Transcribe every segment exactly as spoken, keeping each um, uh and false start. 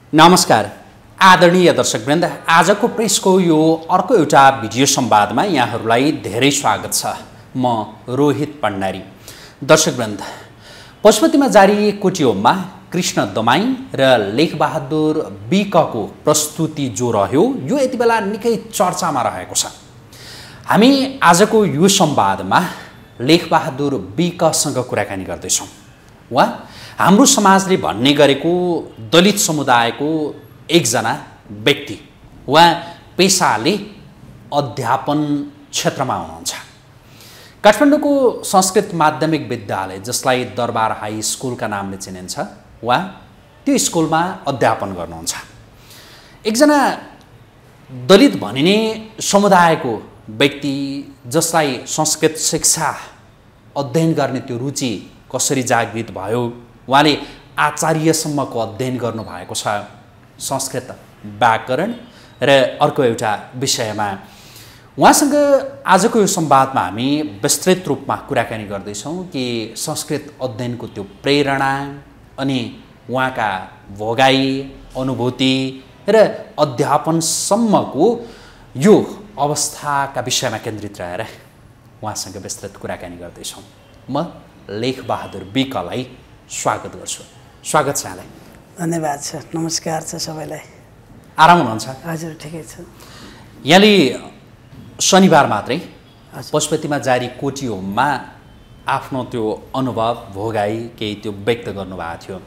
नमस्कार आदरणीय दर्शकवृन्द, आजको प्रेसको यो अर्को एउटा भिडियो संवादमा यहाँहरूलाई धेरै स्वागत छ। म रोहित भण्डारी। दर्शकवृन्द, पशुपतिमा जारी कोटियोममा कृष्ण दमाई र लेखबहादुर बिकको प्रस्तुति जो रह्यो यो यति बेला निकै चर्चामा रहेको छ। हामी आजको यो संवादमा लेखबहादुर बिकसँग कुराकानी गर्दैछौँ। उहाँ हाम्रो समाजले भन्ने गरेको दलित समुदायको एकजना व्यक्ति, उहाँ पेसाले अध्यापन क्षेत्रमा हुनुहुन्छ। काठमाडौँको संस्कृत माध्यमिक विद्यालय, जसलाई दरबार हाई स्कुलका नामले चिनिन्छ, उहाँ त्यो स्कुलमा अध्यापन गर्नुहुन्छ। एकजना दलित भनिने समुदायको व्यक्ति जसलाई संस्कृत शिक्षा अध्ययन गर्ने त्यो रुचि कसरी जागृत भयो, उहाँले आचार्यसम्मको अध्ययन गर्नुभएको छ संस्कृत व्याकरण र अर्को एउटा विषयमा। उहाँसँग आजको यो संवादमा हामी विस्तृत रूपमा कुराकानी गर्दैछौँ कि संस्कृत अध्ययनको त्यो प्रेरणा अनि उहाँका भोगाई अनुभूति र अध्यापनसम्मको यो अवस्थाका विषयमा केन्द्रित रहेर उहाँसँग विस्तृत कुराकानी गर्दैछौँ। म लेखबहादुर बिकलाई स्वागत गर्छु। स्वागत छ यहाँलाई। धन्यवाद छ। नमस्कार छ सबैलाई। आराम हुनुहुन्छ? हजुर, ठिकै छ। यहाँले शनिबार मात्रै पशुपतिमा जारी कोटियोममा आफ्नो त्यो अनुभव भोगाई केही त्यो व्यक्त गर्नुभएको थियो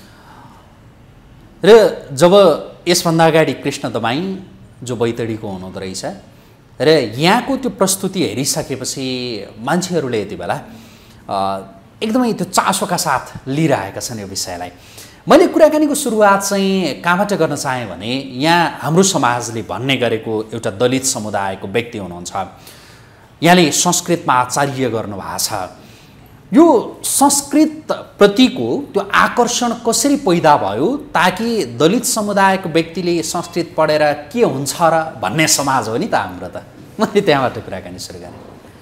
र जब यसभन्दा अगाडि कृष्ण दमाई जो बैतडीको हुनुहुँदो रहेछ र यहाँको त्यो प्रस्तुति हेरिसकेपछि मान्छेहरूले यति बेला एकदमै त्यो चासोका साथ लिइरहेका छन् यो विषयलाई। मैले कुराकानीको सुरुवात चाहिँ कहाँबाट गर्न चाहेँ भने यहाँ हाम्रो समाजले भन्ने गरेको एउटा दलित समुदायको व्यक्ति हुनुहुन्छ, यहाँले संस्कृतमा आचार्य गर्नुभएको छ। यो संस्कृत प्रतिको त्यो आकर्षण कसरी पैदा भयो ताकि दलित समुदायको व्यक्तिले संस्कृत पढेर के हुन्छ र भन्ने समाज हो नि त हाम्रो त। मैले त्यहाँबाट कुराकानी सुरु गरेँ।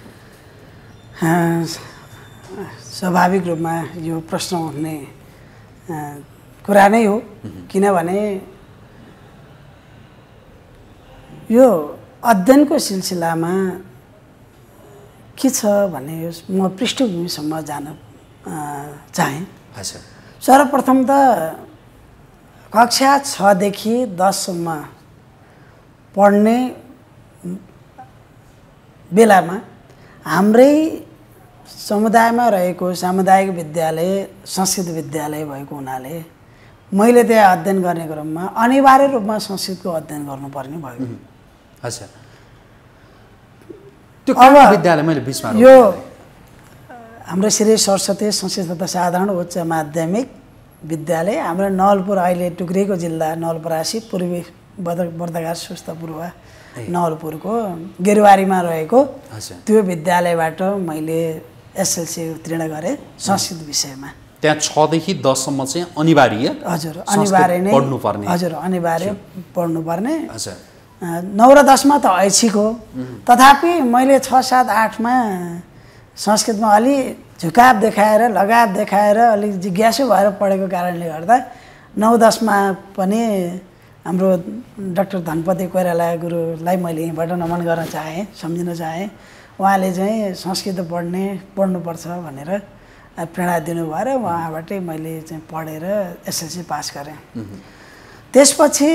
स्वाभाविक रूपमा यो प्रश्न उठ्ने कुरा नै हो, किनभने यो अध्ययनको सिलसिलामा के छ भने म पृष्ठभूमिसम्म जान चाहेँ। सर्वप्रथम त कक्षा छदेखि दससम्म पढ्ने बेलामा हाम्रै समुदायमा रहेको सामुदायिक विद्यालय संस्कृत विद्यालय भएको हुनाले मैले त्यहाँ अध्ययन गर्ने क्रममा अनिवार्य रूपमा संस्कृतको अध्ययन गर्नुपर्ने भयो। अच्छा, त्यो विद्यालय मैले बिचमा यो हाम्रो श्री सरस्वती संस्कृत तथा साधारण उच्च माध्यमिक विद्यालय हाम्रो नवलपुर, अहिले टुक्रेको जिल्ला नवलपरासी, पूर्वी बर्दघाट सुस्ता पूर्व नवलपुरको गेरुवारीमा रहेको त्यो विद्यालयबाट मैले एसएलसी उत्तीर्ण गरेँ संस्कृत विषयमा। त्यहाँ छदेखि दससम्म चाहिँ अनिवार्य? हजुर, अनिवार्य नै पढ्नुपर्ने। हजुर, अनिवार्य पढ्नुपर्ने। नौ र दसमा त ऐच्छिक हो, तथापि मैले छ सात आठमा संस्कृतमा अलि झुकाव देखाएर लगाव देखाएर अलिक जिज्ञासु भएर पढेको कारणले गर्दा नौ दसमा पनि हाम्रो डाक्टर धनपति कोइराला गुरुलाई मैले यहीँबाट नमन गर्न चाहेँ, सम्झिन चाहेँ। उहाँले चाहिँ संस्कृत पढ्ने पढ्नुपर्छ भनेर प्रेरणा दिनुभयो र उहाँबाटै मैले चाहिँ पढेर एसएलसी पास गरेँ। त्यसपछि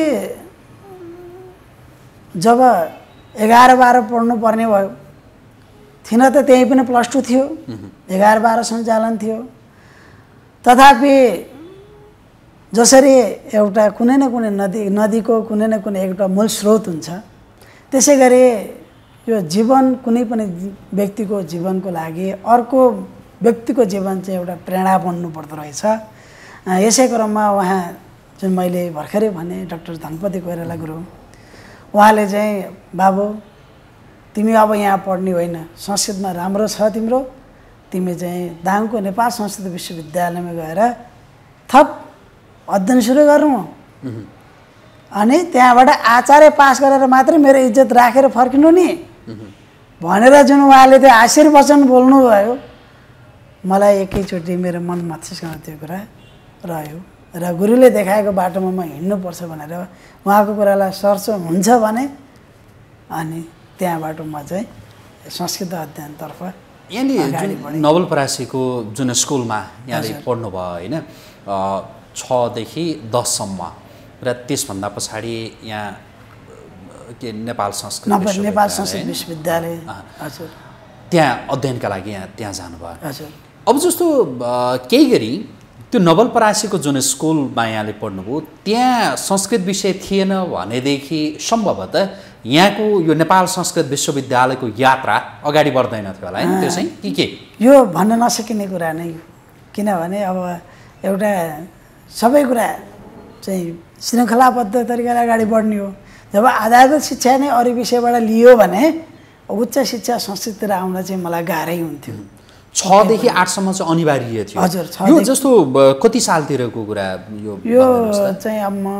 जब एघार बाह्र पढ्नुपर्ने भयो, थिन त त्यहीँ पनि प्लस टू थियो, एघार बाह्र सञ्चालन थियो, तथापि जसरी एउटा कुनै न कुनै नदी नदीको कुनै न कुनै एउटा मूल स्रोत हुन्छ, त्यसै गरी यो जीवन कुनै पनि व्यक्तिको जीवनको लागि अर्को व्यक्तिको जीवन चाहिँ एउटा प्रेरणा बन्नु पर्दो रहेछ। यसै क्रममा उहाँ जुन मैले भर्खरै भने डाक्टर धनपति कोइराला गुरु, उहाँले चाहिँ बाबु तिमी अब यहाँ पढ्ने होइन, संस्कृतमा राम्रो छ तिम्रो, तिमी चाहिँ दाङको नेपाल संस्कृत विश्वविद्यालयमा गएर थप अध्ययन सुरु गर्नु अनि त्यहाँबाट आचार्य पास गरेर मात्रै मेरो इज्जत राखेर फर्किनु नि भनेर जुन उहाँले त्यो आशीर्वचन बोल्नुभयो, मलाई एकैचोटि मेरो मन मस्तिष्कमा त्यो कुरा रह्यो। र गुरुले देखाएको बाटोमा म हिँड्नुपर्छ भनेर उहाँको कुरालाई सर्छ हुन्छ भने अनि त्यहाँबाट म चाहिँ संस्कृत अध्ययनतर्फ यहाँले जुन नवलपरासीको जुन स्कुलमा यहाँले पढ्नुभयो होइन छदेखि दससम्म र त्यसभन्दा पछाडि यहाँ के नेपाल संस्कृत नेपाल संस्कृत विश्वविद्यालय हजुर त्यहाँ अध्ययनका लागि यहाँ त्यहाँ जानुभयो हजुर अब जस्तो केही गरी त्यो नवलपरासीको जुन स्कुलमा यहाँले पढ्नुभयो त्यहाँ संस्कृत विषय थिएन भनेदेखि सम्भवतः यहाँको यो नेपाल संस्कृत विश्वविद्यालयको यात्रा अगाडि बढ्दैन थियो होला होइन त्यो चाहिँ कि के यो भन्न नसकिने कुरा नै किनभने अब एउटा सबै कुरा चाहिँ श्रृङ्खलाबद्ध तरिकाले अगाडि बढ्ने हो जब आधारभूत शिक्षा नै अरू विषयबाट लियो भने उच्च शिक्षा संस्कृततिर आउन चाहिँ मलाई गाह्रै हुन्थ्यो छदेखि आठसम्म चाहिँ अनिवार्य थियो हजुर यो जस्तो कति सालतिरको कुरा यो यो चाहिँ अब म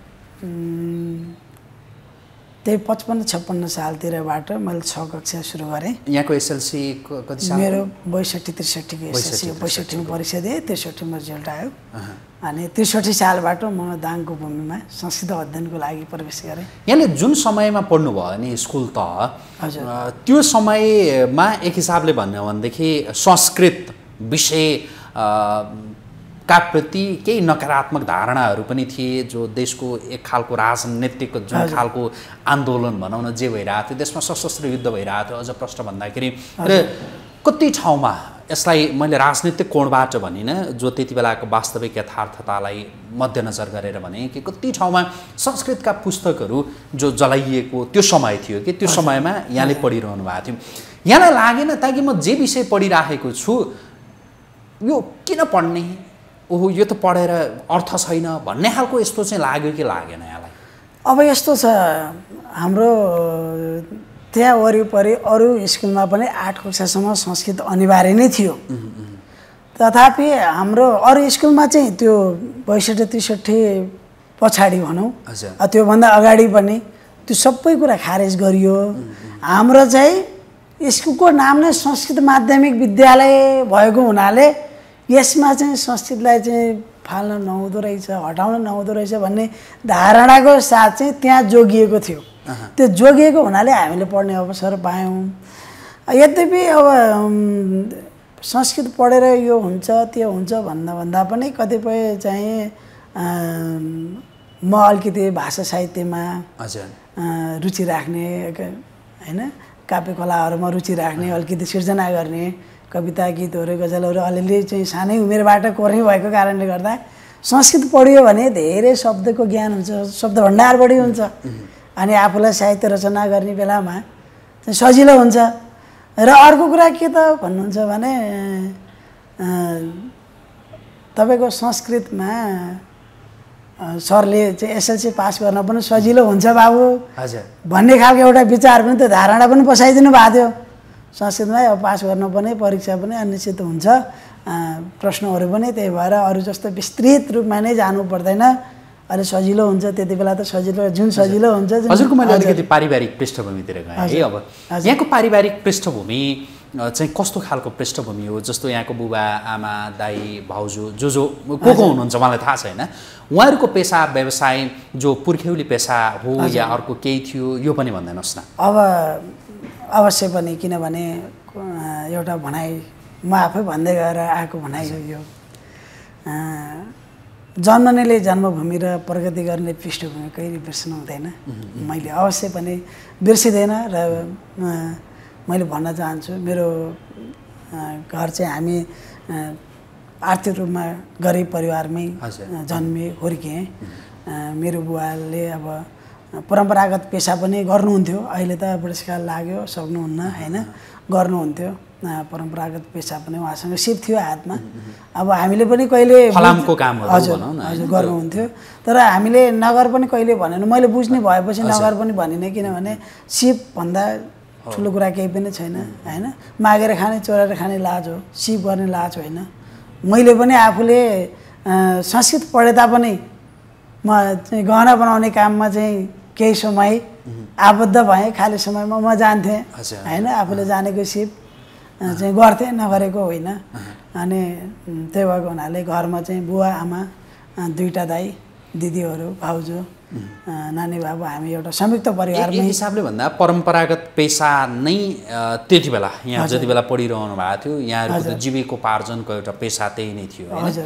त्यही पचपन्न छप्पन्न सालतिरबाट मैले छ कक्षा सुरु गरेँ यहाँको एसएलसी कति साल मेरो बैसठी त्रिसठीको एसएलसी बैसठीमा परीक्षा दिएँ त्रिसठीमा रिजल्ट आयो अनि त्रिसठी सालबाट म दाङको भूमिमा संस्कृत अध्ययनको लागि प्रवेश गरेँ यहाँले जुन समयमा पढ्नुभयो नि स्कुल त हजुर त्यो समयमा एक हिसाबले भन्यो भनेदेखि संस्कृत विषय का प्रति केही नकारात्मक धारणाहरू पनि थिए जो देशको एक खालको राजनीतिक जुन खालको आन्दोलन भनौँ न जे भइरहेको थियो देशमा सशस्त्र युद्ध भइरहेको थियो अझ प्रश्न भन्दाखेरि र कति ठाउँमा यसलाई मैले राजनीतिक कोणबाट भनिनँ जो त्यति बेलाको वास्तविक यथार्थतालाई मध्यनजर गरेर भने कि कति ठाउँमा संस्कृतका पुस्तकहरू जो जलाइएको त्यो समय थियो कि त्यो समयमा यहाँले पढिरहनु भएको थियो यहाँलाई लागेन ताकि म जे विषय पढिराखेको छु यो किन पढ्ने ओहो यो त पढेर अर्थ छैन भन्ने खालको यस्तो चाहिँ लाग्यो कि लागेन यहाँलाई अब यस्तो छ हाम्रो त्यहाँ वरिपरि अरू स्कुलमा पनि आठ कक्षासम्म संस्कृत अनिवार्य नै थियो तथापि हाम्रो अरू स्कुलमा चाहिँ त्यो बैसठी त्रिसठी पछाडि भनौँ त्योभन्दा अगाडि पनि त्यो सबै कुरा खारेज गरियो हाम्रो चाहिँ स्कुलको नाम नै संस्कृत माध्यमिक विद्यालय भएको हुनाले यसमा चाहिँ संस्कृतलाई चाहिँ फाल्न नहुँदो रहेछ हटाउन नहुँदो रहेछ भन्ने धारणाको साथ चाहिँ त्यहाँ जोगिएको थियो त्यो जोगिएको हुनाले हामीले पढ्ने अवसर पायौँ यद्यपि अब संस्कृत पढेर यो हुन्छ त्यो हुन्छ भन्दा भन्दा पनि कतिपय चाहिँ म अलिकति भाषा साहित्यमा रुचि राख्ने होइन काव्य कलाहरूमा रुचि राख्ने अलिकति सिर्जना गर्ने कविता गीतहरू गजलहरू अलिअलि चाहिँ सानै उमेरबाट कोर्ने भएको कारणले गर्दा संस्कृत पढियो भने धेरै शब्दको ज्ञान हुन्छ शब्द भण्डार बढी हुन्छ अनि आफूलाई साहित्य रचना गर्ने बेलामा चाहिँ सजिलो हुन्छ र अर्को कुरा के त भन्नुहुन्छ भने तपाईँको संस्कृतमा सरले चाहिँ एसएलसी पास गर्न पनि सजिलो हुन्छ बाबु भन्ने खालको एउटा विचार पनि त्यो धारणा पनि पसाइदिनु भएको थियो संस्कृतमा अब पास गर्न पनि परीक्षा पनि अनिश्चित हुन्छ प्रश्नहरू पनि त्यही भएर अरू जस्तो विस्तृत रूपमा नै जानु पर्दैन अलि सजिलो हुन्छ त्यति बेला त सजिलो जुन सजिलो हुन्छ हजुरको मैले अलिकति पारिवारिक पृष्ठभूमितिर गएँ है अब यहाँको पारिवारिक पृष्ठभूमि चाहिँ कस्तो खालको पृष्ठभूमि हो जस्तो यहाँको बुबा आमा दाइ भाउजू जो जो को को हुनुहुन्छ मलाई थाहा छैन उहाँहरूको पेसा व्यवसाय जो पुर्ख्यौली पेसा हो या अर्को केही थियो यो पनि भनिदिनुहोस् न अब अवश्य पनि किनभने एउटा भनाइ म आफै भन्दै गएर आएको भनाइ हो यो जन्मनेले जन्मभूमि र प्रगति गर्ने पृष्ठभूमि कहिले बिर्सनु हुँदैन मैले अवश्य पनि बिर्सिँदैन र मैले भन्न चाहन्छु मेरो घर चाहिँ हामी आर्थिक रूपमा गरिब परिवारमै जन्मे हुर्केँ मेरो बुवाले अब परम्परागत पेसा पनि गर्नुहुन्थ्यो अहिले त बुढेसकाल लाग्यो सक्नुहुन्न होइन गर्नुहुन्थ्यो परम्परागत पेसा पनि उहाँसँग सिप थियो हातमा अब हामीले पनि कहिले फलामको कामहरू हजुर हजुर गर्नुहुन्थ्यो तर हामीले नगर पनि कहिले भनेन मैले बुझ्ने भएपछि नगर पनि भनिनँ किनभने सिपभन्दा ठुलो कुरा केही पनि छैन होइन मागेर खाने चोरेर खाने लाज हो सिप गर्ने लाज होइन मैले पनि आफूले संस्कृत पढे तापनि म चाहिँ गहना बनाउने काममा चाहिँ केही समय आबद्ध भएँ खाली समयमा म जान्थेँ होइन आफूले जानेको सिप चाहिँ गर्थेँ नगरेको होइन अनि त्यही भएको हुनाले घरमा चाहिँ बुवा आमा दुईटा दाइ दिदीहरू भाउजू नानी बाबु हामी एउटा संयुक्त परिवारमै एक हिसाबले भन्दा परम्परागत पेसा नै त्यति बेला यहाँ जति बेला पढिरहनु भएको थियो यहाँहरूको त जीविकोपार्जनको एउटा पेसा त्यही नै थियो हजुर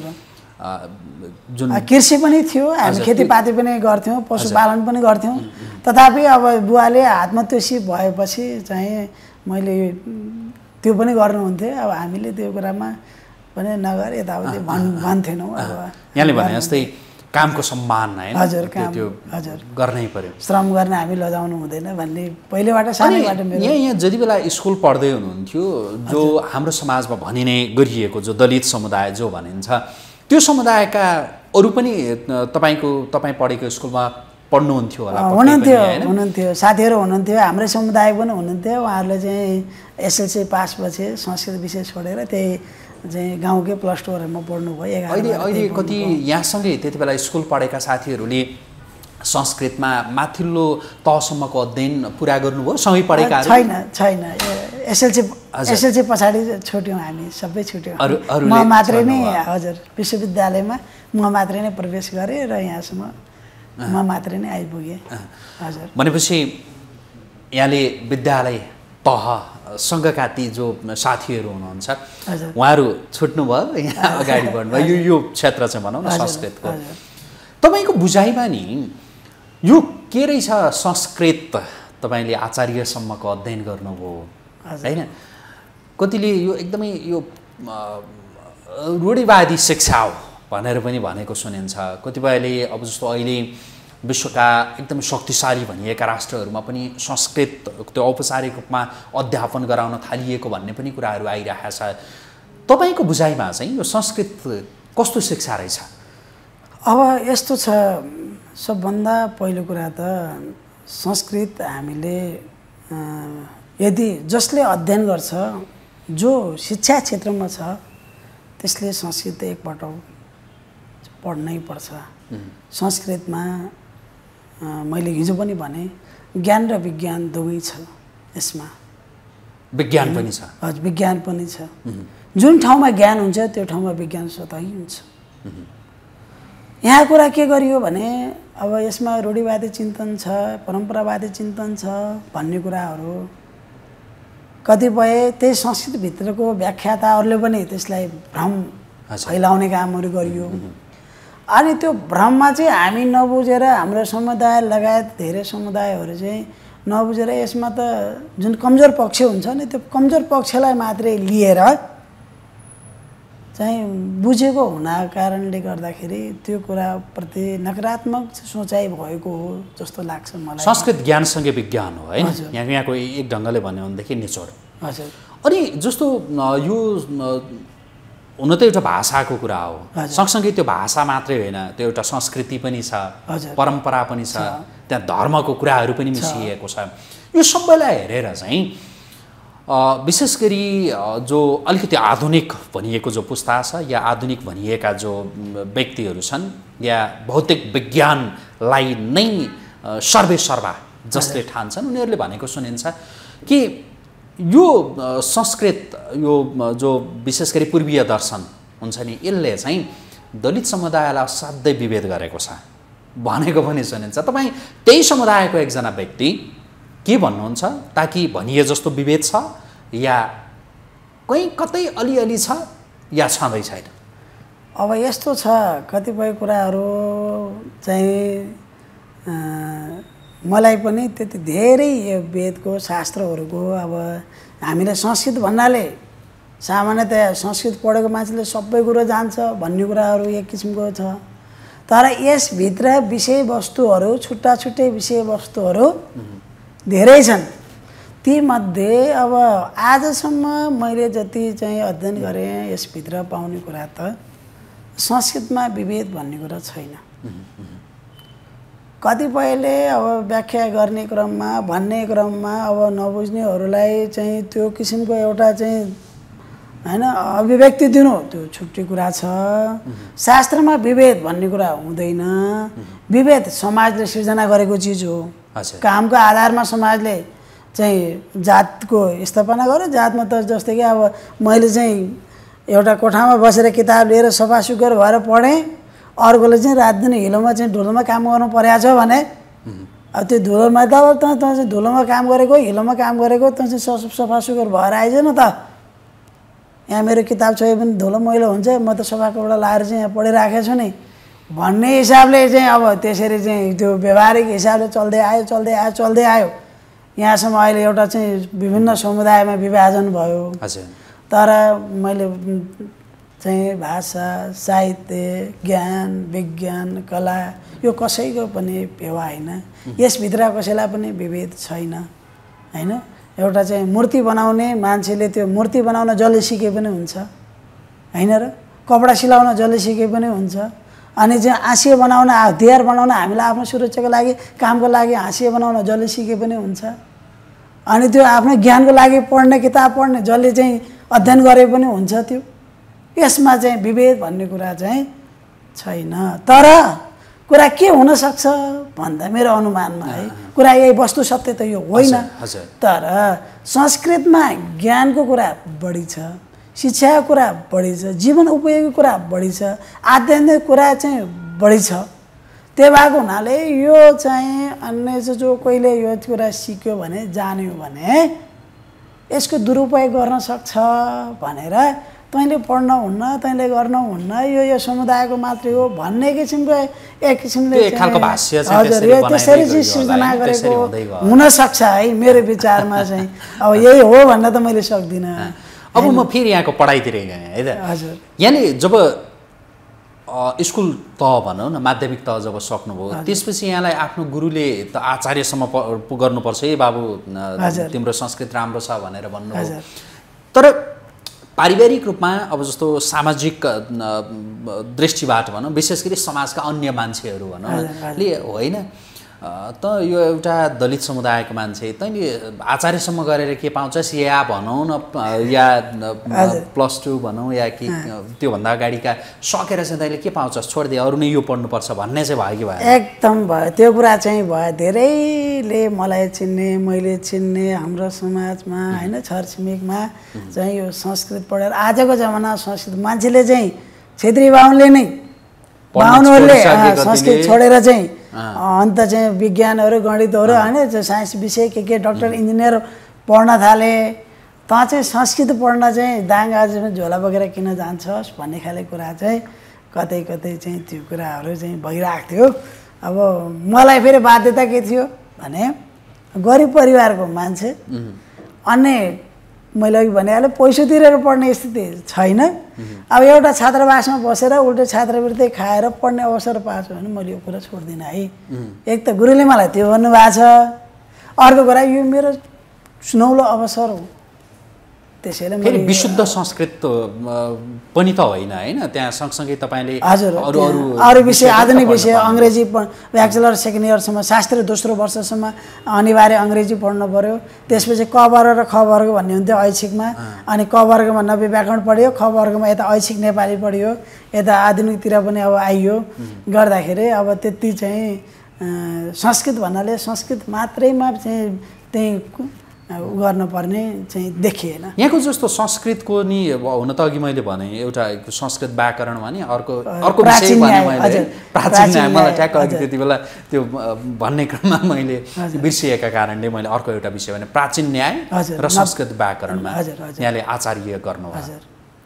जुन कृषि पनि थियो हामी खेतीपाती पनि गर्थ्यौँ पशुपालन पनि गर्थ्यौँ तथापि अब बुवाले आत्मतोषी भएपछि चाहिँ मैले त्यो पनि गर्नुहुन्थ्यो अब हामीले त्यो कुरामा पनि नगर यताउति भन् भन्थेनौँ अब यहाँले भने जस्तै कामको सम्मान हैन हजुर काम त्यो हजुर गर्नै पर्यो श्रम गर्न हामी लजाउनु हुँदैन भन्ने पहिलेबाट सानैबाट मेरो यहाँ यहाँ जति बेला स्कुल पढ्दै हुनुहुन्थ्यो जो हाम्रो समाजमा भनिने गरिएको जो दलित समुदाय जो भनिन्छ त्यो समुदायका अरू पनि तपाईँको तपाईँ पढेको स्कुलमा पढ्नुहुन्थ्यो होला हुनुहुन्थ्यो हुनुहुन्थ्यो साथीहरू हुनुहुन्थ्यो हाम्रै समुदाय पनि हुनुहुन्थ्यो उहाँहरूले चाहिँ एसएलसी पास पछि संस्कृत विषय छोडेर त्यही चाहिँ गाउँकै प्लस टूहरूमा पढ्नुभयो अहिले अहिले कति यहाँसँगै त्यति बेला स्कुल पढेका साथीहरूले संस्कृतमा माथिल्लो तहसम्मको अध्ययन पुरा गर्नुभयो सँगै पढेका छैन छैन एसएलसी एसएलसी पछाडि छुट्यौँ हामी सबै छुट्यौँ म मात्रै नै हजुर विश्वविद्यालयमा म मात्रै नै प्रवेश गरेँ र यहाँसम्म म मात्रै नै आइपुगेँ हजुर भनेपछि यहाँले विद्यालय तह सँगका ती जो साथीहरू हुनुहुन्छ उहाँहरू छुट्नुभयो यहाँ अगाडि बढ्नुभयो यो यो क्षेत्र चाहिँ भनौँ न संस्कृतको तपाईँको बुझाइमा नि यो के रहेछ संस्कृत तपाईँले आचार्यसम्मको अध्ययन गर्नुभयो होइन कतिले यो एकदमै यो रूढिवादी शिक्षा हो भनेर पनि भनेको सुनिन्छ कतिपयले अब जस्तो अहिले विश्वका एकदमै शक्तिशाली भनिएका राष्ट्रहरूमा पनि संस्कृत त्यो औपचारिक रूपमा अध्यापन गराउन थालिएको भन्ने पनि कुराहरू आइरहेको छ तपाईँको बुझाइमा चाहिँ यो संस्कृत कस्तो शिक्षा रहेछ अब यस्तो छ सबभन्दा पहिलो कुरा त संस्कृत हामीले यदि जसले अध्ययन गर्छ जो शिक्षा क्षेत्रमा छ त्यसले संस्कृत एकपल्ट पढ्नै पर्छ संस्कृतमा मैले हिजो पनि भने ज्ञान र विज्ञान दुवै छ यसमा विज्ञान पनि छ हजुर विज्ञान पनि छ जुन ठाउँमा ज्ञान हुन्छ त्यो ठाउँमा विज्ञान स्वतः हुन्छ यहाँ कुरा के गरियो भने अब यसमा रूढिवादी चिन्तन छ परम्परावादी चिन्तन छ भन्ने कुराहरू कतिपय त्यही संस्कृतभित्रको व्याख्याताहरूले पनि त्यसलाई भ्रम फैलाउने कामहरू गरियो अनि त्यो भ्रममा चाहिँ हामी नबुझेर हाम्रो समुदाय लगायत धेरै समुदायहरू चाहिँ नबुझेर यसमा त जुन कमजोर पक्ष हुन्छ नि त्यो कमजोर पक्षलाई मात्रै लिएर चाहिँ बुझेको हुनाको कारणले गर्दाखेरि त्यो कुराप्रति नकारात्मक सोचाइ भएको हो जस्तो लाग्छ मलाई संस्कृत ज्ञानसँगै विज्ञान हो होइन यहाँ यहाँको एक ढङ्गले भन्यो भनेदेखि निचोड हजुर अनि जस्तो यो हुन त एउटा भाषाको कुरा हो सँगसँगै त्यो भाषा मात्रै होइन त्यो एउटा संस्कृति पनि छ परम्परा पनि छ त्यहाँ धर्मको कुराहरू पनि मिसिएको छ यो सबैलाई हेरेर चाहिँ विशेष गरी जो अलिकति आधुनिक भनिएको जो पुस्ता छ या आधुनिक भनिएका जो व्यक्तिहरू छन् या भौतिक विज्ञानलाई नै सर्वेसर्वा जसले ठान्छन् उनीहरूले भनेको सुनिन्छ कि यो संस्कृत यो जो विशेष गरी पूर्वीय दर्शन हुन्छ नि यसले चाहिँ दलित समुदायलाई असाध्यै विभेद गरेको छ भनेको पनि सुनिन्छ तपाईँ त्यही समुदायको एकजना व्यक्ति के भन्नुहुन्छ ताकि भनिए जस्तो विभेद छ या कहीँ कतै अलिअलि छ या छँदै छैन अब यस्तो छ कतिपय कुराहरू चाहिँ मलाई पनि त्यति धेरै यो वेदको शास्त्रहरूको अब हामीले संस्कृत भन्नाले सामान्यतया संस्कृत पढेको मान्छेले सबै कुरो जान्छ भन्ने कुराहरू एक किसिमको छ तर यसभित्र विषयवस्तुहरू छुट्टा छुट्टै विषयवस्तुहरू धेरै छन् तीमध्ये अब आजसम्म मैले जति चाहिँ अध्ययन गरेँ यसभित्र पाउने कुरा त संस्कृतमा विभेद भन्ने कुरा छैन कतिपयले अब व्याख्या गर्ने क्रममा भन्ने क्रममा अब नबुझ्नेहरूलाई चाहिँ त्यो किसिमको एउटा चाहिँ हैन अभिव्यक्ति दिनु त्यो छुट्टी कुरा छ शास्त्रमा विभेद भन्ने कुरा हुँदैन विभेद समाजले सिर्जना गरेको चिज हो कामको आधारमा समाजले चाहिँ जातको स्थापना गर्यो जातमा त जस्तै कि अब मैले चाहिँ एउटा कोठामा बसेर किताब लिएर सफा सुग्घर भएर पढेँ अर्कोले चाहिँ रात दिन हिलोमा चाहिँ धुलोमा काम गर्नु परेको छ भने अब त्यो धुलोमा त त त चाहिँ धुलोमा काम गरेको हिलोमा काम गरेको त चाहिँ सफा सुग्घर भएर आइज न त यहाँ मेरो किताब छ भने धुलो मैलो हुन्छ म त सफा कपडा लाएर चाहिँ यहाँ पढिराखेको छु नि भन्ने हिसाबले चाहिँ अब त्यसरी चाहिँ त्यो व्यवहारिक हिसाबले चल्दै आयो चल्दै आयो चल्दै आयो यहाँसम्म अहिले एउटा चाहिँ विभिन्न समुदायमा विभाजन भयो तर मैले चाहिँ भाषा साहित्य ज्ञान विज्ञान कला यो कसैको पनि पेवा होइन यसभित्र कसैलाई पनि विभेद छैन होइन एउटा चाहिँ मूर्ति बनाउने मान्छेले त्यो मूर्ति बनाउन जसले सिके पनि हुन्छ होइन र कपडा सिलाउन जसले सिके पनि हुन्छ अनि चाहिँ हाँसिया बनाउन हतियार बनाउन हामीलाई आफ्नो सुरक्षाको लागि कामको लागि हाँसिया बनाउन जसले सिके पनि हुन्छ अनि त्यो आफ्नो ज्ञानको लागि पढ्ने किताब पढ्ने जसले चाहिँ अध्ययन गरे पनि हुन्छ त्यो यसमा चाहिँ विभेद भन्ने कुरा चाहिँ छैन तर कुरा के हुनसक्छ भन्दा मेरो अनुमानमा है कुरा यही वस्तु सत्य त यो होइन तर संस्कृतमा ज्ञानको कुरा बढी छ शिक्षाको कुरा बढी छ जीवन उपयोगी कुरा बढी छ आध्यात्मिक कुरा चाहिँ बढी छ त्यो भएको हुनाले यो चाहिँ अन्य जो कोहीले यो कुरा सिक्यो भने जान्यो भने यसको दुरुपयोग गर्न सक्छ भनेर तैँले पढ्न हुन्न तैँले गर्न हुन्न यो यो समुदायको मात्रै हो भन्ने किसिमको एक किसिमले हजुर यो त्यसरी चाहिँ सृजना गरेको हुनसक्छ है मेरो विचारमा चाहिँ अब यही हो भन्न त मैले सक्दिनँ अब म फेरि यहाँको पढाइतिर गएँ है त हजुर यहाँले जब स्कुल तह भनौँ न माध्यमिक तह जब सक्नुभयो त्यसपछि यहाँलाई आफ्नो गुरुले त आचार्यसम्म गर्नुपर्छ है बाबु तिम्रो संस्कृत राम्रो छ भनेर भन्नुभयो तर पारिवारिक रूपमा अब जस्तो सामाजिक दृष्टिबाट भनौँ विशेष गरी समाजका अन्य मान्छेहरू भनौँ ले होइन त यो एउटा दलित समुदायको मान्छे तैँले आचार्यसम्म गरेर के पाउँछस् या भनौँ न या प्लस टू भनौँ या कि त्योभन्दा अगाडिका सकेर चाहिँ तैँले के पाउँछस् छोडिदिए अरू नै यो पढ्नुपर्छ भन्ने चाहिँ भयो कि भयो एकदम भयो त्यो कुरा चाहिँ भयो धेरैले मलाई चिन्ने मैले चिन्ने हाम्रो समाजमा होइन छरछिमेकमा चाहिँ यो संस्कृत पढेर आजको जमाना संस्कृत मान्छेले चाहिँ छेत्री बाहुनले नै बाहुनहरूले संस्कृत छोडेर चाहिँ अन्त चाहिँ विज्ञानहरू गणितहरू होइन साइन्स विषय के के डक्टर इन्जिनियर पढ्न थाले त चाहिँ संस्कृत पढ्न चाहिँ दाङ आज झोला बोकेर किन जान्छस् भन्ने खाले कुरा चाहिँ कतै कतै चाहिँ त्यो कुराहरू चाहिँ भइरहेको थियो अब मलाई फेरि बाध्यता के थियो भने गरिब परिवारको मान्छे अन्य मैले अघि भनिहालेँ पैसा तिरेर पढ्ने स्थिति छैन अब एउटा छात्रावासमा बसेर उल्टो छात्रवृत्ति खाएर पढ्ने अवसर पाएको भने मैले यो कुरा छोड्दिनँ है एक त गुरुले मलाई त्यो भन्नुभएको छ अर्को कुरा यो मेरो सुनौलो अवसर हो त्यसैले फेरि विशुद्ध संस्कृत पनि त होइन होइन त्यहाँ सँगसँगै तपाईँले हजुर अरू अरू अरू विषय आधुनिक विषय अङ्ग्रेजी ब्याचलर सेकेन्ड इयरसम्म शास्त्री दोस्रो वर्षसम्म अनिवार्य अङ्ग्रेजी पढ्नु पऱ्यो त्यसपछि क वर्ग र ख वर्ग भन्ने हुन्थ्यो ऐच्छिकमा अनि क वर्गमा नब्बे व्याकरण पढ्यो ख वर्गमा यता ऐच्छिक नेपाली पढ्यो यता आधुनिकतिर पनि अब आइयो गर्दाखेरि अब त्यति चाहिँ संस्कृत भन्नाले संस्कृत मात्रैमा चाहिँ त्यही गर्नुपर्ने चाहिँ देखिएन यहाँको जस्तो संस्कृतको नि हुन त अघि मैले भने एउटा संस्कृत व्याकरण भने अर्को अर्को विषय भने मैले प्राचीन न्याय मलाई ठ्याक्क अघि त्यति बेला त्यो भन्ने क्रममा मैले बिर्सिएका कारणले मैले अर्को एउटा विषय भने प्राचीन न्याय र संस्कृत व्याकरणमा यहाँले आचार्य गर्नुभयो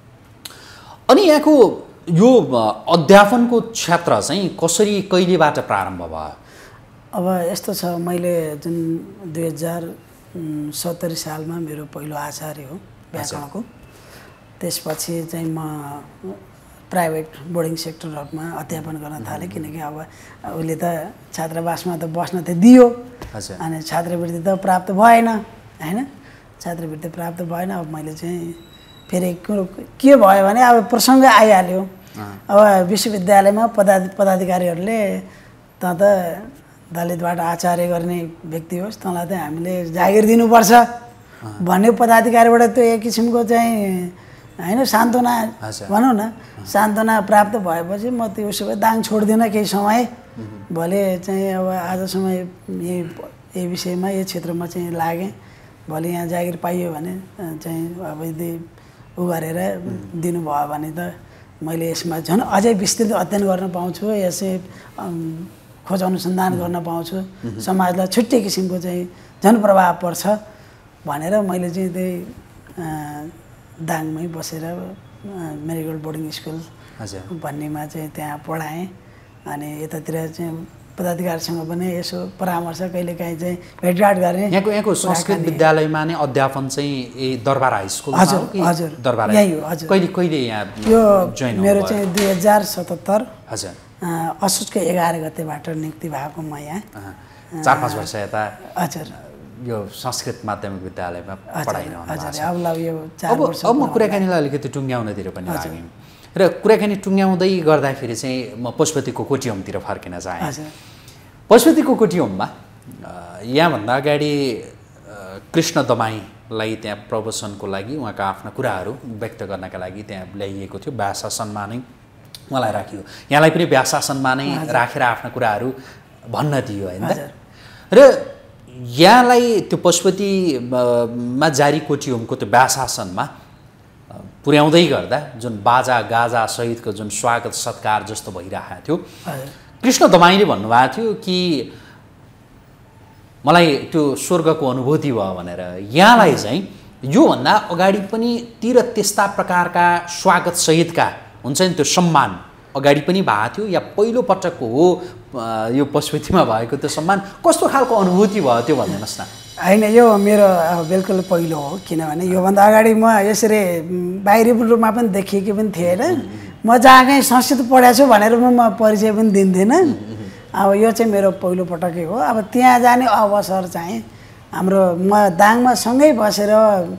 अनि यहाँको यो अध्यापनको क्षेत्र चाहिँ कसरी कहिलेबाट प्रारम्भ भयो अब यस्तो छ मैले जुन दुई हजार सत्तरी सालमा मेरो पहिलो आचार्य हो व्याकरणको त्यसपछि चाहिँ म प्राइभेट बोर्डिङ सेक्टरहरूमा अध्यापन गर्न थालेँ किनकि अब उसले त छात्रावासमा त बस्न त दियो अनि छात्रवृत्ति त प्राप्त भएन होइन छात्रवृत्ति प्राप्त भएन अब मैले चाहिँ फेरि कुरो के भयो भने अब प्रसङ्ग आइहाल्यो अब विश्वविद्यालयमा पदा पदाधिकारीहरूले त त दलितबाट आचार्य गर्ने व्यक्ति होस् तँलाई चाहिँ हामीले जागिर दिनुपर्छ भन्ने पदाधिकारीबाट त्यो एक किसिमको चाहिँ होइन सान्त्वना भनौँ न सान्त्वना प्राप्त भएपछि म त्यो उसो भए दाङ छोड्दिनँ केही समय भोलि चाहिँ अब आजसम्म यही यही विषयमा यही क्षेत्रमा चाहिँ लागेँ भोलि यहाँ जागिर पाइयो भने चाहिँ अब यदि उ गरेर दिनुभयो भने त मैले यसमा झन् अझै विस्तृत अध्ययन गर्न पाउँछु, यसै खोज अनुसन्धान गर्न पाउँछु, समाजलाई छुट्टै किसिमको चाहिँ झन् प्रभाव पर्छ भनेर मैले चाहिँ त्यही दाङमै बसेर मेरीगोल्ड बोर्डिङ स्कुल भन्नेमा चाहिँ त्यहाँ पढाएँ। अनि यतातिर चाहिँ पदाधिकारीसँग पनि यसो परामर्श कहिलेकाहीँ चाहिँ भेटघाट गर्ने। यहाँको यहाँको संस्कृत विद्यालयमा नै अध्यापन चाहिँ ए दरबार हाई स्कुल? हजुर हजुर दरबार यही हो। हजुर कहिले कहिले यहाँ यो जोइन मेरो चाहिँ दुई हजार सतहत्तर हजुर असोजको एघार गतेबाट नियुक्ति भएको म यहाँ चार पाँच वर्ष यता हजुर यो संस्कृत माध्यमिक विद्यालयमा पढाइरहनु भएको छ। अब यो चार अब वर्ष अब म कुराकानीलाई अलिकति टुङ्ग्याउनतिर पनि लागेँ र कुराकानी टुङ्ग्याउँदै गर्दाखेरि चाहिँ म पशुपतिको कोटियमतिर फर्किन चाहेँ। पशुपतिको कोटियममा यहाँभन्दा अगाडि कृष्ण दमाईलाई त्यहाँ प्रवचनको लागि उहाँका आफ्ना कुराहरू व्यक्त गर्नका लागि त्यहाँ ल्याइएको थियो। व्यासासनमा नै उहाँलाई राखियो, यहाँलाई पनि व्यासासनमा नै राखेर आफ्ना कुराहरू भन्न दियो होइन त। र यहाँलाई त्यो पशुपतिमा जारी कोटियमको त्यो व्यासासनमा पुर्याउँदै गर्दा जुन बाजा गाजा सहितको जुन स्वागत सत्कार जस्तो भइरहेको थियो, कृष्ण दमाईले भन्नुभएको थियो कि मलाई त्यो स्वर्गको अनुभूति भयो भनेर। यहाँलाई चाहिँ योभन्दा अगाडि पनि तिर त्यस्ता प्रकारका स्वागत सहितका हुन्छ नि त्यो सम्मान अगाडि पनि भएको थियो या पहिलो पटक हो यो पशुपतिमा भएको त्यो सम्मान? कस्तो खालको अनुभूति भयो त्यो भनिदिनुहोस् न। होइन, यो मेरो बिल्कुल पहिलो हो, किनभने योभन्दा अगाडि म यसरी बाहिरी रूपमा पनि देखिएकी पनि थिएन। म जहाँ कहीँ संस्कृत पढाएको छु भनेर म परिचय पनि दिन्थिनँ। अब यो चाहिँ मेरो पहिलो पटकै हो। अब त्यहाँ जाने अवसर चाहिँ हाम्रो म दाङमा सँगै बसेर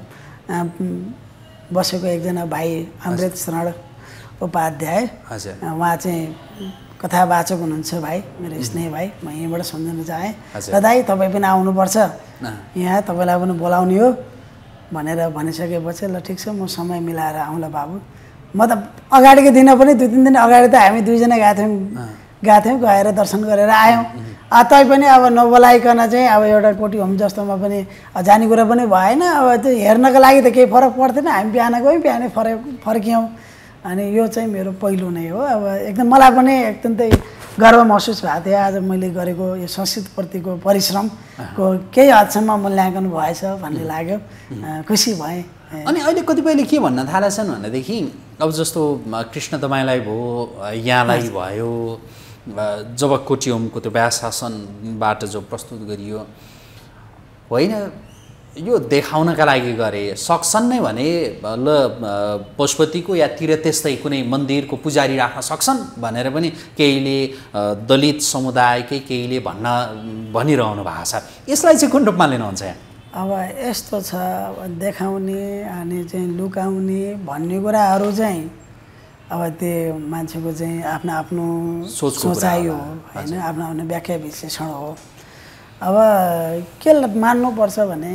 बसेको एकजना भाइ अमृत शरण उपाध्याय, उहाँ चाहिँ कथावाचक हुनुहुन्छ भाइ, मेरो स्नेह भाइ, म यहीँबाट सम्झन चाहेँ। र दाइ तपाईँ पनि आउनुपर्छ, यहाँ तपाईँलाई पनि बोलाउने हो भनेर भनिसकेपछि ल ठिक छ म समय मिलाएर आउँला बाबु। म त अगाडिको दिन पनि दुई तिन दिन अगाडि त हामी दुईजना गएको थियौँ गएको थियौँ गएर दर्शन गरेर आयौँ। तै पनि अब नबोलाइकन चाहिँ अब एउटा कोटियम जस्तोमा पनि जाने कुरा पनि भएन। अब त्यो हेर्नको लागि त केही फरक पर्दैन, हामी बिहान गयौँ बिहानै फरक फर्क्यौँ। अनि यो चाहिँ मेरो पहिलो नै हो। अब एकदम मलाई पनि अत्यन्तै गर्व महसुस भएको थियो आज मैले गरेको यो संस्कृतप्रतिको परिश्रमको केही हदसम्म मूल्याङ्कन भएछ भन्ने लाग्यो, खुसी भएँ। अनि अहिले कतिपयले के भन्न थालेछन् भनेदेखि अब जस्तो कृष्ण दमाईलाई भयो, यहाँलाई भयो, जब कोटियमको त्यो व्यासासनबाट जो प्रस्तुत गरियो होइन यो देखाउनका लागि गरे, सक्छन् नै भने ल पशुपतिको या तिर त्यस्तै कुनै मन्दिरको पुजारी राख्न सक्छन् भनेर पनि केहीले दलित समुदायकै केहीले भन्न भनिरहनु भएको छ। यसलाई चाहिँ कुन रूपमा लिनुहुन्छ यहाँ? अब यस्तो छ, देखाउने अनि चाहिँ लुकाउने भन्ने कुराहरू चाहिँ अब त्यो मान्छेको चाहिँ आफ्नो आफ्नो सोचाइ हो होइन, आफ्नो आफ्नो व्याख्या विश्लेषण हो। अब के मान्नुपर्छ भने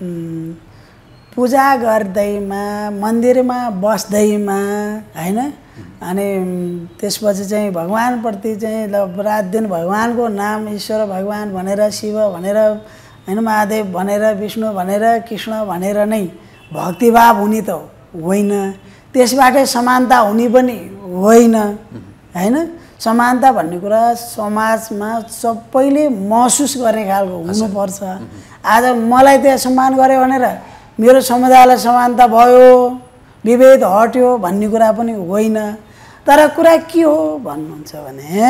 पूजा गर्दैमा मन्दिरमा बस्दैमा होइन, अनि त्यसपछि चाहिँ भगवान्प्रति चाहिँ ल रात दिन भगवान्को नाम ईश्वर भगवान् भनेर शिव भनेर होइन, महादेव भनेर विष्णु भनेर कृष्ण भनेर नै भक्तिभाव हुने त होइन, त्यसबाटै समानता हुने पनि होइन होइन। समानता भन्ने कुरा समाजमा सबैले महसुस गर्ने खालको हुनुपर्छ। आज मलाई त्यहाँ सम्मान गऱ्यो भनेर मेरो समुदायलाई समानता भयो, विभेद हट्यो भन्ने कुरा पनि होइन। तर कुरा के हो भन्नुहुन्छ भने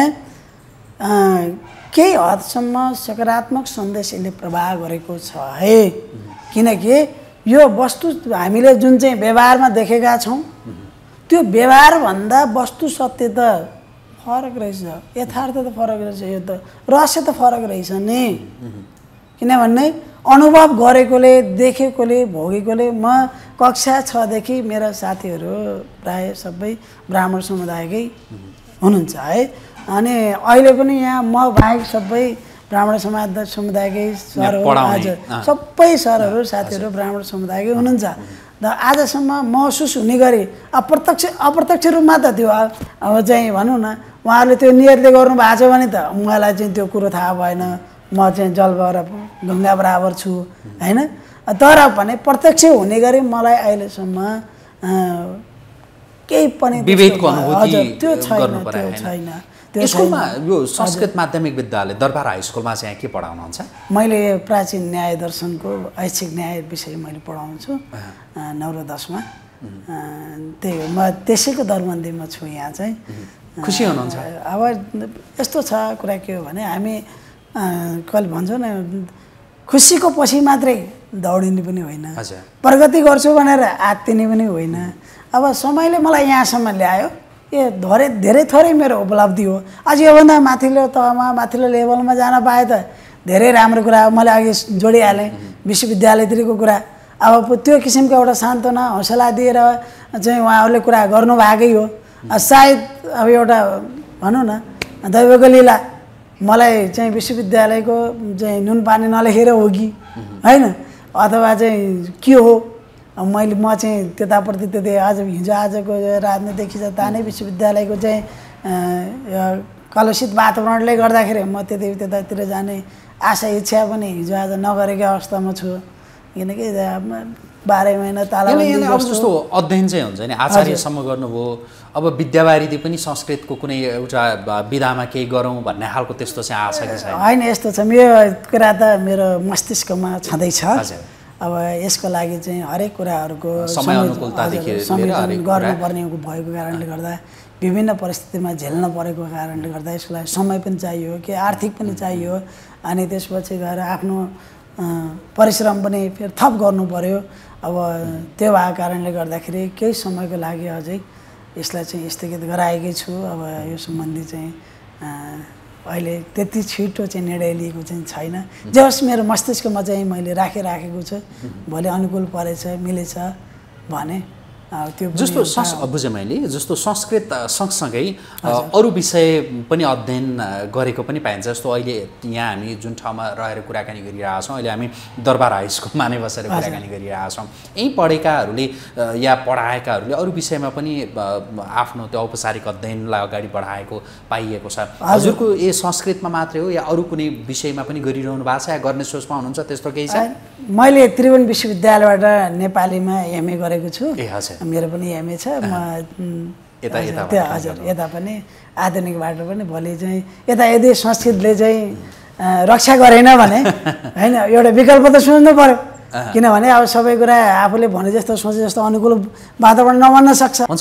केही हदसम्म सकारात्मक सन्देश यसले प्रभाव गरेको छ है, किनकि यो वस्तु हामीले जुन चाहिँ व्यवहारमा देखेका छौँ त्यो व्यवहारभन्दा वस्तु सत्य त फरक रहेछ, यथार्थ त फरक रहेछ, यो त रहस्य त फरक रहेछ नि। किनभने अनुभव गरेकोले देखेकोले भोगेकोले, म कक्षा छदेखि मेरा साथीहरू प्रायः सबै ब्राह्मण समुदायकै हुनुहुन्छ है। अनि अहिले पनि यहाँ म बाहेक सबै ब्राह्मण समाज समुदायकै सरहरू, हजुर सबै सरहरू साथीहरू ब्राह्मण समुदायकै हुनुहुन्छ। र आजसम्म महसुस हुने गरी अप्रत्यक्ष अप्रत्यक्ष रूपमा त त्यो अब चाहिँ भनौँ न उहाँहरूले त्यो नियतले गर्नु भएको छ भने त उहाँलाई चाहिँ त्यो कुरो थाहा भएन, म चाहिँ जल गङ्गा बराबर छु होइन। तर भने प्रत्यक्ष हुने गरी मलाई अहिलेसम्म केही पनि विभेदको त्यस्तो- अनुभूति हजुर, त्यो छैन गर्नु पर्यो त्यो हैन? छैन त्यो स्कुलमा छैन। यो संस्कृत माध्यमिक विद्यालय दरबार हाई स्कुलमा चाहिँ यहाँ के पढाउनुहुन्छ? मैले प्राचीन न्याय दर्शनको ऐच्छिक न्याय विषय मैले पढाउँछु अ, नौ र दसमा अ, त्यही हो म त्यसैको दरबन्दीमा छु यहाँ चाहिँ खुसी हुनुहुन्छ? अ, अब यस्तो छ कुरा के हो भने हामी अ, कहिले भन्छौँ न खुसीको पछि मात्रै दौडिने पनि होइन, हजुर। प्रगति गर्छु भनेर आत्तिने पनि होइन। अब समयले मलाई यहाँसम्म ल्यायो, ए धेरै धेरै थोरै मेरो उपलब्धि हो। अझ योभन्दा माथिल्लो तहमा माथिल्लो लेभलमा जान पाए त धेरै राम्रो कुरा हो। मैले अघि जोडिहालेँ विश्वविद्यालयतिरको कुरा। अब त्यो किसिमको एउटा सान्त्वना हौसला दिएर चाहिँ उहाँहरूले कुरा गर्नुभएकै हो। सायद अब एउटा भनौँ न दैवको लीला, मलाई चाहिँ विश्वविद्यालयको चाहिँ नुन पानी नलेखेर हो कि होइन, अथवा चाहिँ के हो, अब मैले म चाहिँ त्यताप्रति त्यति आज हिजो आजको राजनीति खिचा तानै विश्वविद्यालयको चाहिँ अ, कलुषित वातावरणले गर्दाखेरि म त्यति त्यतातिर जाने आशा इच्छा पनि हिजो आज नगरेको अवस्थामा छु। किनकि बाह्रै महिना तालाबन्दी यसले अब जस्तो जस्तो अध्ययन चाहिँ हुन्छ नि, आचार्यसम्म गर्नुभयो, अब विद्यावारिधि पनि संस्कृतको कुनै एउटा विधामा केही गरौँ भन्ने खालको त्यस्तो चाहिँ आशा कि छैन? होइन, यस्तो छ मेरो कुरा त मेरो मस्तिष्कमा छँदैछ। हजुर। अब यसको लागि चाहिँ हरेक कुराहरूको समय अनुकूलतादेखि लिएर संयोजन हरेक कुरा। गर्नुपर्ने भएको कारणले गर्दा विभिन्न परिस्थितिमा झेल्न परेको कारणले गर्दा यसको लागि समय पनि चाहियो, कि आर्थिक पनि चाहियो, अनि त्यसपछि गएर आफ्नो अ, परिश्रम पनि फेरि थप गर्नु पर्यो। अब त्यो भएको कारणले गर्दाखेरि केही समयको लागि अझै यसलाई चाहिँ स्थगित गराएकै छु। अब यो सम्बन्धी चाहिँ अ, अहिले त्यति छिटो चाहिँ निर्णय लिएको चाहिँ छैन। जे होस् मेरो मस्तिष्कमा चाहिँ मैले राखिराखेको छु, भोलि अनुकूल परेछ मिलेछ भने अ, त्यो पनि जस्तो एउटा- संस् बुझेँ मैले, जस्तो संस्कृत सँगसँगै अरू विषय पनि अध्ययन गरेको पनि पाइन्छ। जस्तो अहिले यहाँ हामी जुन ठाउँमा रहेर कुराकानी गरिरहेका छौँ, अहिले हामी दरबार हाई स्कुलमा नै बसेर कुराकानी गरिरहेका छौँ। यहीँ पढेकाहरूले अ, या पढाएकाहरूले अरू विषयमा पनि अ, आफ्नो त्यो औपचारिक अध्ययनलाई अगाडि बढाएको पाइएको छ। हजुरको ए संस्कृतमा मात्रै हो या अरू कुनै विषयमा पनि गरिरहनु भएको छ या गर्ने सोचमा हुनुहुन्छ, त्यस्तो केही छ? मैले त्रिभुवन विश्वविद्यालयबाट नेपालीमा एमए गरेको छु। ए हजुर। मेरो पनि एमए छ। म उम्, यता- हजुर, यताबाट त्यो पनि हजुर गर्नु। यता पनि आधुनिकबाट पनि भोलि चाहिँ यता यदि संस्कृतले चाहिँ अ, रक्षा गरेन भने होइन एउटा विकल्प त सोच्नु पर्यो। किनभने अब सबै कुरा आफूले भने जस्तो सोचे जस्तो अनुकूल वातावरण नबन्न सक्छ। हुन्छ।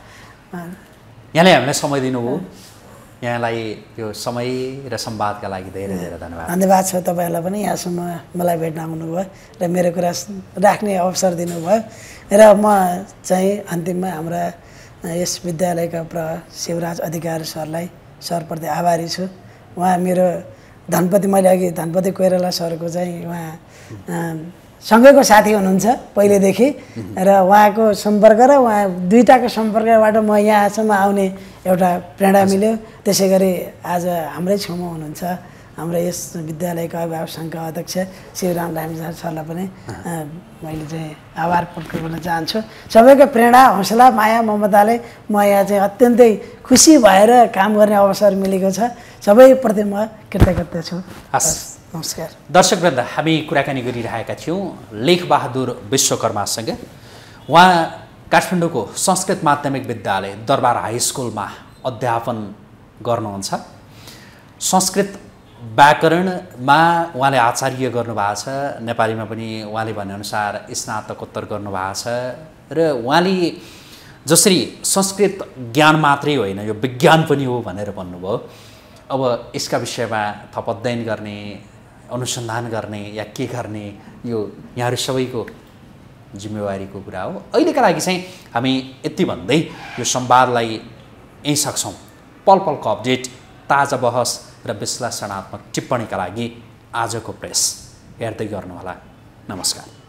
यहाँले हामीलाई समय दिनुभयो, यहाँलाई यो समय र संवादका लागि धेरै धेरै धन्यवाद। धन्यवाद छ तपाईँहरूलाई पनि यहाँसम्म मलाई भेट्न आउनुभयो र मेरो कुरा राख्ने अवसर दिनुभयो। र म चाहिँ अन्तिममा हाम्रा यस विद्यालयका प्र शिवराज अधिकारी सरलाई सरप्रति आभारी छु। उहाँ मेरो धनपति, मैले अघि धनपति कोइराला सरको चाहिँ उहाँ सँगैको साथी हुनुहुन्छ पहिलेदेखि, र उहाँको सम्पर्क र उहाँ दुईटाको सम्पर्कबाट म यहाँसम्म आउने एउटा प्रेरणा मिल्यो। त्यसै गरी आज हाम्रै छेउमा हुनुहुन्छ हाम्रो यस विद्यालयका अभिभावक सङ्घका अध्यक्ष शिवराम लामिछाने सरलाई पनि मैले चाहिँ आभार प्रकट गर्न चाहन्छु। सबैको प्रेरणा, हौसला, माया, ममताले म यहाँ चाहिँ अत्यन्तै खुसी भएर काम गर्ने अवसर मिलेको छ। सबैप्रति म कृतज्ञता छु। हस्। नमस्कार। दर्शकवृन्द, हामी कुराकानी गरिरहेका थियौँ लेखबहादुर विश्वकर्मासँग। उहाँ काठमाडौँको संस्कृत माध्यमिक विद्यालय दरबार हाई स्कुलमा अध्यापन गर्नुहुन्छ। संस्कृत व्याकरणमा उहाँले आचार्य गर्नुभएको छ, नेपालीमा पनि उहाँले भनेअनुसार स्नातकोत्तर गर्नुभएको छ। र उहाँले जसरी संस्कृत ज्ञान मात्रै होइन यो विज्ञान पनि हो भनेर भन्नुभयो। अब यसका विषयमा थप अध्ययन गर्ने, अनुसन्धान गर्ने या के गर्ने यो यहाँहरू सबैको जिम्मेवारीको कुरा हो। अहिलेका लागि चाहिँ हामी यति भन्दै यो संवादलाई यहीँ सक्छौँ। पल पलको अपडेट, ताजा बहस र विश्लेषणात्मक टिप्पणीका लागि आजको प्रेस हेर्दै गर्नुहोला। नमस्कार।